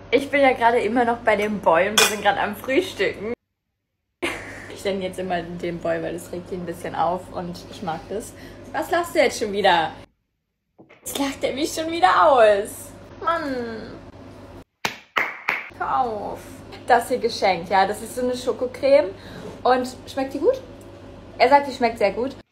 Ich bin ja gerade immer noch bei dem Boy und wir sind gerade am Frühstücken. Ich nenne jetzt immer den Boy, weil das regt ihn ein bisschen auf und ich mag das. Was lachst du jetzt schon wieder? Jetzt lacht er mich schon wieder aus. Mann. Hör auf. Das hier geschenkt, ja. Das ist so eine Schokocreme. Und schmeckt die gut? Er sagt, die schmeckt sehr gut.